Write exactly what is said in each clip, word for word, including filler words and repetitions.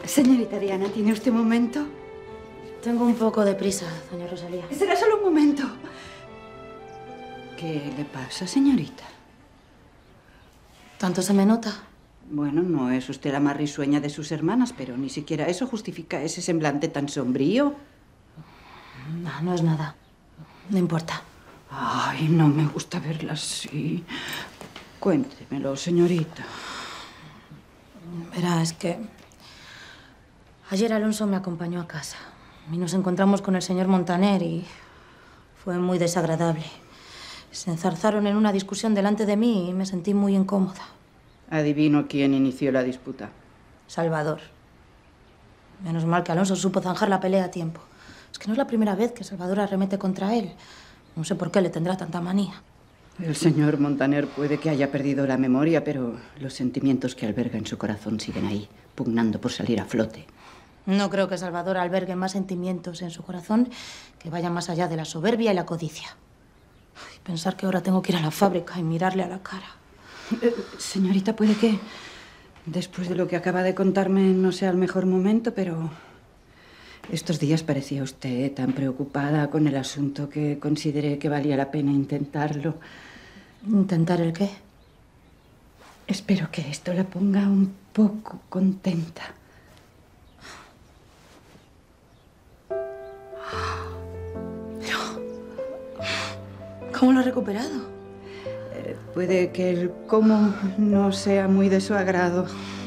Señorita Diana, ¿tiene usted un momento? Tengo un poco de prisa, doña Rosalía. Será solo un momento. ¿Qué le pasa, señorita? ¿Tanto se me nota? Bueno, no es usted la más risueña de sus hermanas, pero ni siquiera eso justifica ese semblante tan sombrío. No, no es nada. No importa. Ay, no me gusta verla así. Cuéntemelo, señorita. Verá, es que ayer Alonso me acompañó a casa y nos encontramos con el señor Montaner y fue muy desagradable. Se enzarzaron en una discusión delante de mí y me sentí muy incómoda. Adivino quién inició la disputa. Salvador. Menos mal que Alonso supo zanjar la pelea a tiempo. Es que no es la primera vez que Salvador arremete contra él. No sé por qué le tendrá tanta manía. El señor Montaner puede que haya perdido la memoria, pero los sentimientos que alberga en su corazón siguen ahí, pugnando por salir a flote. No creo que Salvador albergue más sentimientos en su corazón que vayan más allá de la soberbia y la codicia. Ay, pensar que ahora tengo que ir a la fábrica y mirarle a la cara. Eh, señorita, puede que después de lo que acaba de contarme no sea el mejor momento, pero estos días parecía usted tan preocupada con el asunto que consideré que valía la pena intentarlo. ¿Intentar el qué? Espero que esto la ponga un poco contenta. ¿Cómo lo ha recuperado? Eh, puede que el cómo no sea muy de su agrado.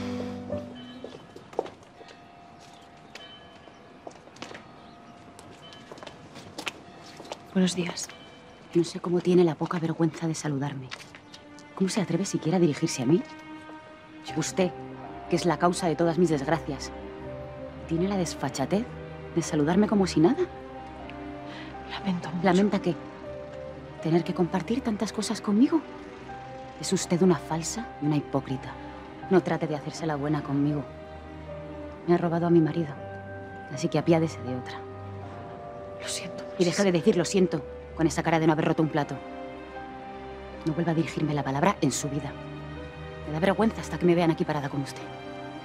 Buenos días. No sé cómo tiene la poca vergüenza de saludarme. ¿Cómo se atreve siquiera a dirigirse a mí? Usted, que es la causa de todas mis desgracias, ¿tiene la desfachatez de saludarme como si nada? Lamento mucho. ¿Lamenta qué? ¿Tener que compartir tantas cosas conmigo? Es usted una falsa y una hipócrita. No trate de hacerse la buena conmigo. Me ha robado a mi marido, así que apiádese de otra. Lo siento. Y deja de decir lo siento con esa cara de no haber roto un plato. No vuelva a dirigirme la palabra en su vida. Me da vergüenza hasta que me vean aquí parada con usted.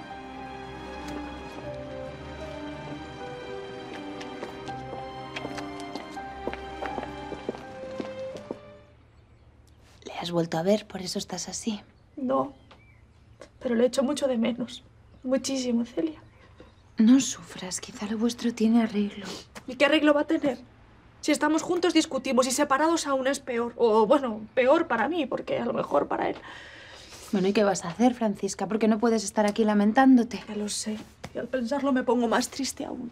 ¿Le has vuelto a ver? ¿Por eso estás así? No, pero le echo mucho de menos. Muchísimo, Celia. No sufras, quizá lo vuestro tiene arreglo. ¿Y qué arreglo va a tener? Si estamos juntos discutimos y separados aún es peor. O bueno, peor para mí, porque a lo mejor para él. Bueno, ¿y qué vas a hacer, Francisca? Porque no puedes estar aquí lamentándote. Ya lo sé. Y al pensarlo me pongo más triste aún.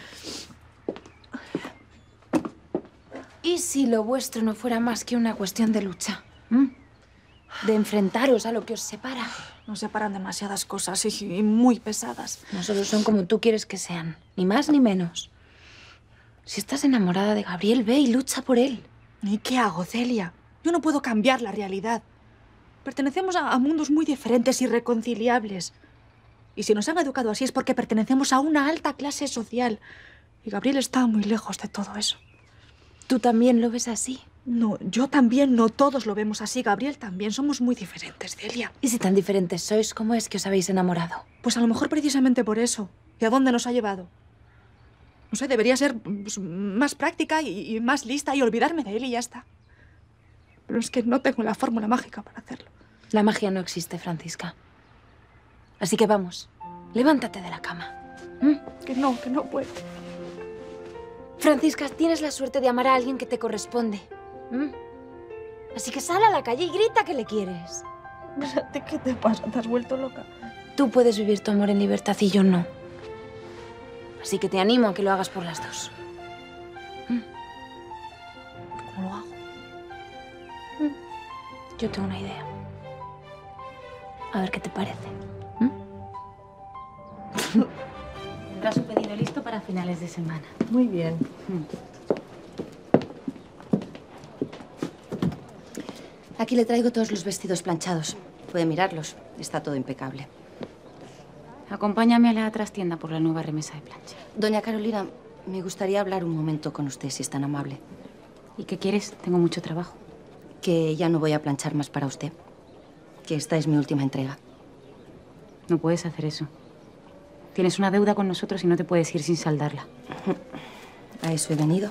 ¿Y si lo vuestro no fuera más que una cuestión de lucha? ¿Mm? De enfrentaros a lo que os separa. Nos separan demasiadas cosas y, y muy pesadas. No solo son como tú quieres que sean, ni más ni menos. Si estás enamorada de Gabriel, ve y lucha por él. ¿Y qué hago, Celia? Yo no puedo cambiar la realidad. Pertenecemos a, a mundos muy diferentes, irreconciliables. Y si nos han educado así es porque pertenecemos a una alta clase social. Y Gabriel está muy lejos de todo eso. ¿Tú también lo ves así? No, yo también, no todos lo vemos así. Gabriel también. Somos muy diferentes, Celia. ¿Y si tan diferentes sois, cómo es que os habéis enamorado? Pues a lo mejor precisamente por eso. ¿Y a dónde nos ha llevado? No sé, debería ser pues, más práctica y, y más lista y olvidarme de él y ya está. Pero es que no tengo la fórmula mágica para hacerlo. La magia no existe, Francisca. Así que vamos, levántate de la cama. ¿Mm? Que no, que no puedo. Francisca, tienes la suerte de amar a alguien que te corresponde. ¿Mm? Así que sal a la calle y grita que le quieres. ¿Qué te pasa? ¿Te has vuelto loca? Tú puedes vivir tu amor en libertad y yo no. Así que te animo a que lo hagas por las dos. ¿Mm? ¿Cómo lo hago? ¿Mm? Yo tengo una idea. A ver qué te parece. ¿Mm? Tendrás su pedido listo para finales de semana. Muy bien. Aquí le traigo todos los vestidos planchados. Puede mirarlos. Está todo impecable. Acompáñame a la trastienda por la nueva remesa de plancha. Doña Carolina, me gustaría hablar un momento con usted, si es tan amable. ¿Y qué quieres? Tengo mucho trabajo. Que ya no voy a planchar más para usted. Que esta es mi última entrega. No puedes hacer eso. Tienes una deuda con nosotros y no te puedes ir sin saldarla. A eso he venido.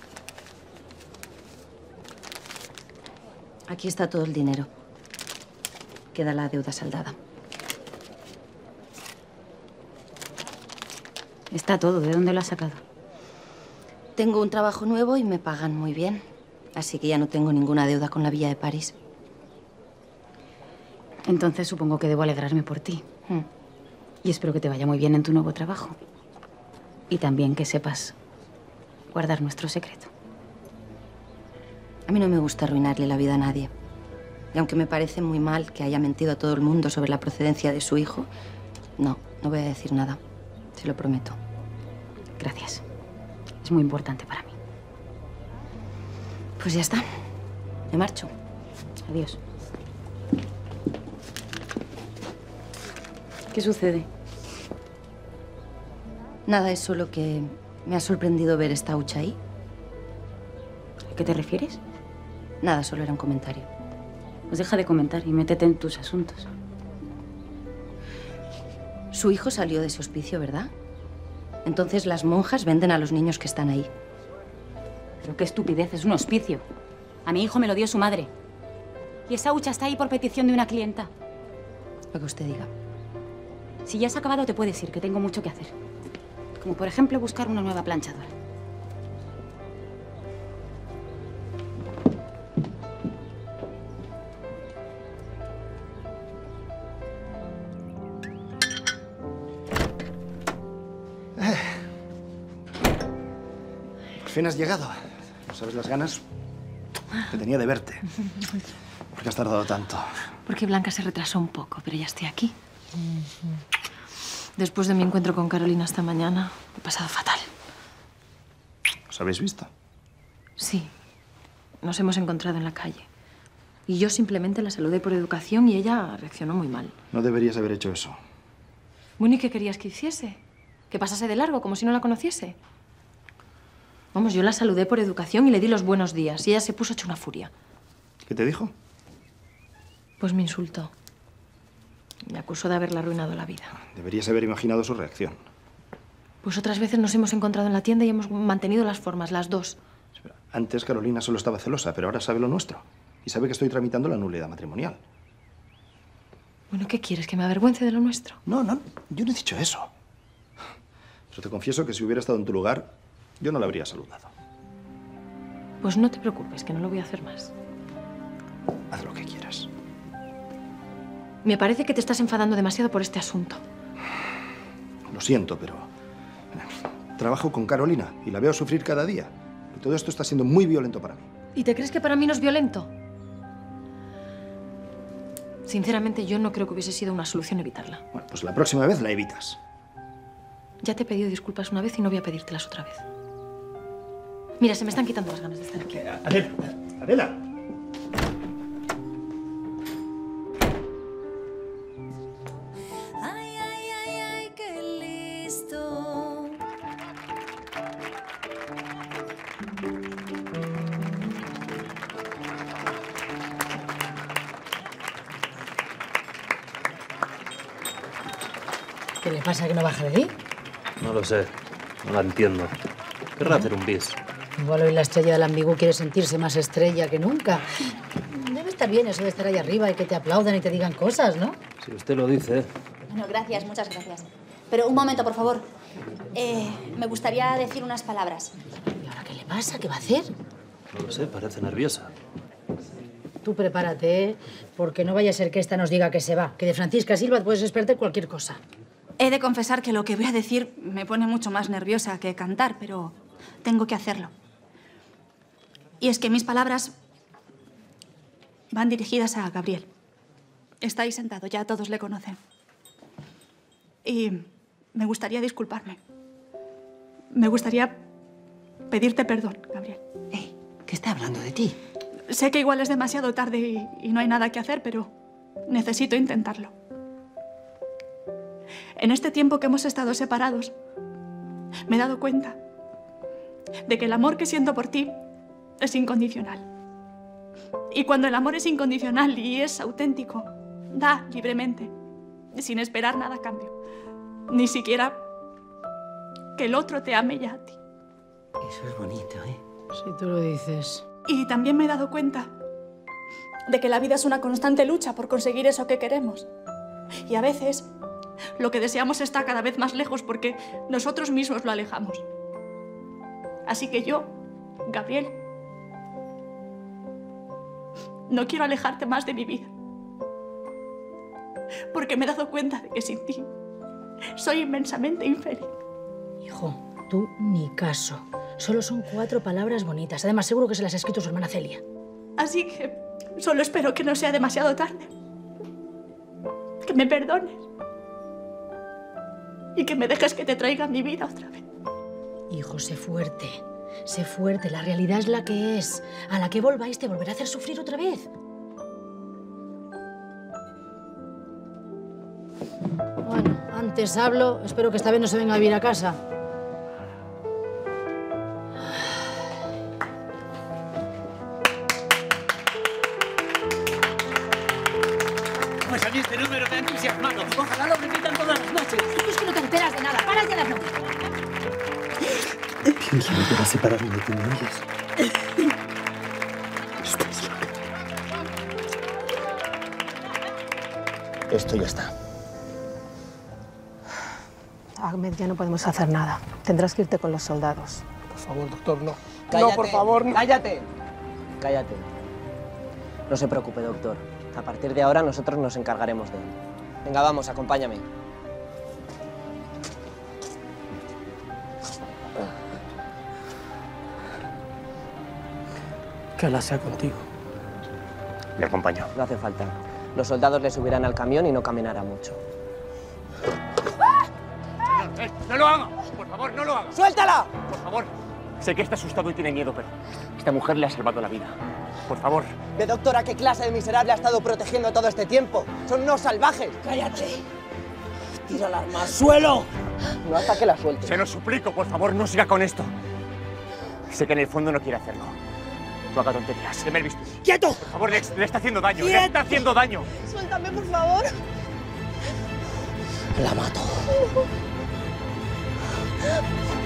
Aquí está todo el dinero. Queda la deuda saldada. Está todo. ¿De dónde lo has sacado? Tengo un trabajo nuevo y me pagan muy bien. Así que ya no tengo ninguna deuda con la Villa de París. Entonces supongo que debo alegrarme por ti. Mm. Y espero que te vaya muy bien en tu nuevo trabajo. Y también que sepas guardar nuestro secreto. A mí no me gusta arruinarle la vida a nadie. Y aunque me parece muy mal que haya mentido a todo el mundo sobre la procedencia de su hijo, no, no voy a decir nada. Se lo prometo. Gracias. Es muy importante para mí. Pues ya está. Me marcho. Adiós. ¿Qué sucede? Nada, es solo que me ha sorprendido ver esta hucha ahí. ¿A qué te refieres? Nada, solo era un comentario. Pues deja de comentar y métete en tus asuntos. Su hijo salió de ese hospicio, ¿verdad? Entonces las monjas venden a los niños que están ahí. Pero qué estupidez, es un hospicio. A mi hijo me lo dio su madre. Y esa hucha está ahí por petición de una clienta. Lo que usted diga. Si ya has acabado, te puedes ir, que tengo mucho que hacer. Como por ejemplo buscar una nueva planchadora. Por fin has llegado. ¿No sabes las ganas que tenía de verte? ¿Por qué has tardado tanto? Porque Blanca se retrasó un poco, pero ya estoy aquí. Después de mi encuentro con Carolina esta mañana, he pasado fatal. ¿Os habéis visto? Sí. Nos hemos encontrado en la calle. Y yo simplemente la saludé por educación y ella reaccionó muy mal. No deberías haber hecho eso. Bueno, ¿y qué querías que hiciese? ¿Que pasase de largo, como si no la conociese? Vamos, yo la saludé por educación y le di los buenos días. Y ella se puso hecha una furia. ¿Qué te dijo? Pues me insultó. Me acusó de haberle arruinado la vida. Deberías haber imaginado su reacción. Pues otras veces nos hemos encontrado en la tienda y hemos mantenido las formas, las dos. Espera, antes Carolina solo estaba celosa, pero ahora sabe lo nuestro. Y sabe que estoy tramitando la nulidad matrimonial. Bueno, ¿qué quieres? ¿Que me avergüence de lo nuestro? No, no, yo no he dicho eso. Pero te confieso que si hubiera estado en tu lugar, yo no la habría saludado. Pues no te preocupes, que no lo voy a hacer más. Haz lo que quieras. Me parece que te estás enfadando demasiado por este asunto. Lo siento, pero trabajo con Carolina y la veo sufrir cada día. Y todo esto está siendo muy violento para mí. ¿Y te crees que para mí no es violento? Sinceramente, yo no creo que hubiese sido una solución evitarla. Bueno, pues la próxima vez la evitas. Ya te he pedido disculpas una vez y no voy a pedírtelas otra vez. Mira, se me están quitando las ganas de estar aquí. Adela, Adela. Ay, ay, ay, ay, qué listo. ¿Qué le pasa que no baja de ahí? No lo sé, no la entiendo. Querrá hacer un bis. Igual hoy la estrella del ambiguo quiere sentirse más estrella que nunca. Debe estar bien eso de estar ahí arriba y que te aplaudan y te digan cosas, ¿no? Si usted lo dice. Bueno, gracias, muchas gracias. Pero un momento, por favor. Eh, me gustaría decir unas palabras. ¿Y ahora qué le pasa? ¿Qué va a hacer? No lo sé, parece nerviosa. Tú prepárate, ¿eh? Porque no vaya a ser que esta nos diga que se va. Que de Francisca Silva puedes esperarte cualquier cosa. He de confesar que lo que voy a decir me pone mucho más nerviosa que cantar, pero tengo que hacerlo. Y es que mis palabras van dirigidas a Gabriel. Está ahí sentado, ya todos le conocen. Y me gustaría disculparme. Me gustaría pedirte perdón, Gabriel. Hey, ¿qué está hablando de ti? Sé que igual es demasiado tarde y, y no hay nada que hacer, pero necesito intentarlo. En este tiempo que hemos estado separados, me he dado cuenta de que el amor que siento por ti es incondicional. Y cuando el amor es incondicional y es auténtico, da libremente, sin esperar nada a cambio. Ni siquiera que el otro te ame ya a ti. Eso es bonito, ¿eh? Si tú lo dices. Y también me he dado cuenta de que la vida es una constante lucha por conseguir eso que queremos. Y a veces lo que deseamos está cada vez más lejos porque nosotros mismos lo alejamos. Así que yo, Gabriel, no quiero alejarte más de mi vida. Porque me he dado cuenta de que sin ti soy inmensamente infeliz. Hijo, tú ni caso. Solo son cuatro palabras bonitas. Además, seguro que se las ha escrito su hermana Celia. Así que solo espero que no sea demasiado tarde. Que me perdones. Y que me dejes que te traiga mi vida otra vez. Hijo, sé fuerte. Sé fuerte. La realidad es la que es. A la que volváis te volverá a hacer sufrir otra vez. Bueno, antes hablo. Espero que esta vez no se venga a vivir a casa. Pues a mí este número me ha entusiasmado. Ojalá lo repitan todas las noches. Tú es que no te enteras de nada. ¡Para ya de hablar! Pienso que va a separarme de ti, ¿me oyes? Estás loca. Esto ya está. Ahmed, ya no podemos hacer nada. Tendrás que irte con los soldados. Por favor, doctor, no. Cállate, no, por favor, no. Cállate. Cállate. No se preocupe, doctor. A partir de ahora nosotros nos encargaremos de él. Venga, vamos, acompáñame. Que Alá sea contigo. Le acompaño. No hace falta. Los soldados le subirán al camión y no caminará mucho. Eh, ¡No lo haga! Por favor, no lo haga. ¡Suéltala! Por favor. Sé que está asustado y tiene miedo, pero esta mujer le ha salvado la vida. Por favor. ¿De doctora qué clase de miserable ha estado protegiendo todo este tiempo? ¡Son unos salvajes! ¡Cállate! ¡Tira el arma al suelo! No hasta que la suelte. Se lo suplico, por favor, no siga con esto. Sé que en el fondo no quiere hacerlo. No haga tonterías. Deme el bisturí. ¡Quieto! Por favor, le, le está haciendo daño. ¡Quieto! ¡Le está haciendo daño! Suéltame, por favor. La mato.